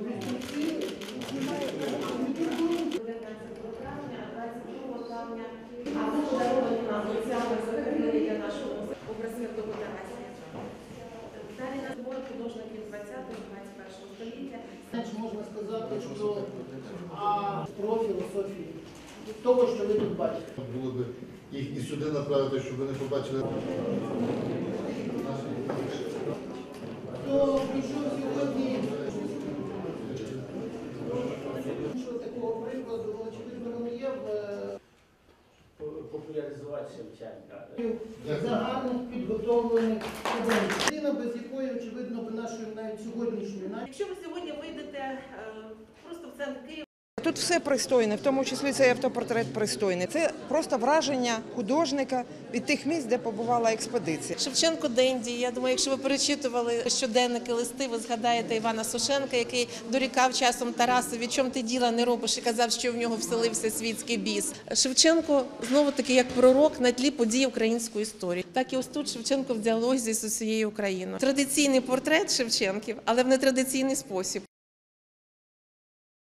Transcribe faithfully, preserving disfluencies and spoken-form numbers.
Далі на збор художників двадцятого-двадцять першого століття. Можна сказати, що а, про філософію того, що ви тут бачите. Було б їх і сюди направити, щоб вони побачили. Хто прийшов сьогодні, що такого прикладу, очевидно, не є в популяризувати Шевченка. загарних підготовлених студентів. Людина, без якої, очевидно, нашої навіть сьогоднішньої. Якщо ви сьогодні вийдете просто в центр Києва, тут все пристойне, в тому числі цей автопортрет пристойний. Це просто враження художника від тих місць, де побувала експедиція. Шевченко Денді. Я думаю, якщо ви перечитували щоденники, листи, ви згадаєте Івана Сушенка, який дорікав часом Тарасові, чом ти діла не робиш, і казав, що в нього вселився світський біс. Шевченко, знову-таки, як пророк на тлі подій української історії. Так і ось тут Шевченко в діалозі з усією Україною. Традиційний портрет Шевченків, але в нетрадиційний спосіб.